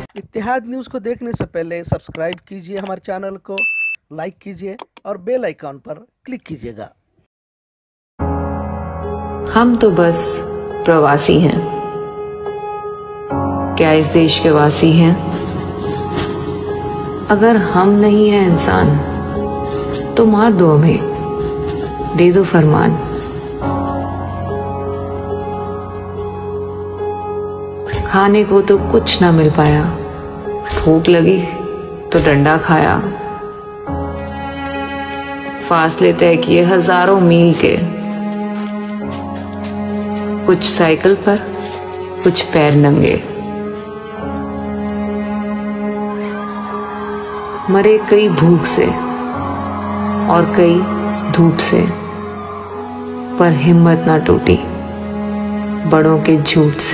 इत्तेहाद news को देखने से पहले सब्सक्राइब कीजिए हमारे चैनल को, लाइक कीजिए और बेल आइकॉन पर क्लिक कीजिएगा। हम तो बस प्रवासी हैं, क्या इस देश के वासी हैं? अगर हम नहीं हैं इंसान तो मार दो हमें, दे दो फरमान। खाने को तो कुछ ना मिल पाया, भूख लगी तो डंडा खाया। फासले तय किए हजारों मील के, कुछ साइकिल पर कुछ पैर नंगे। मरे कई भूख से और कई धूप से, पर हिम्मत ना टूटी बड़ों के झूठ से।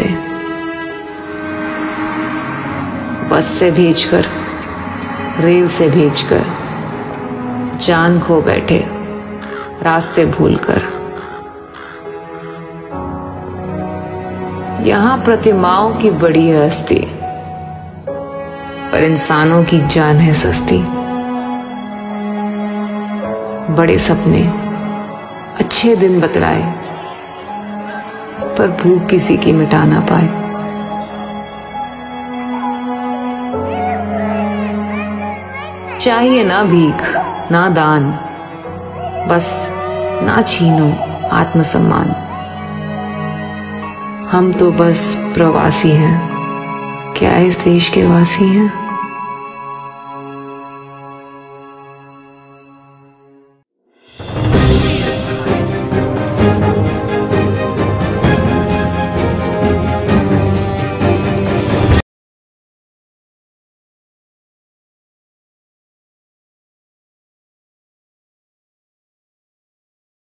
बस से भेजकर, रेल से भेजकर, जान खो बैठे रास्ते भूलकर। यहाँ प्रतिमाओं की बड़ी है हस्ती, पर इंसानों की जान है सस्ती। बड़े सपने, अच्छे दिन बतलाए, पर भूख किसी की मिटा ना पाए। चाहिए ना भीख ना दान, बस ना छीनो आत्मसम्मान। हम तो बस प्रवासी हैं, क्या इस देश के वासी हैं?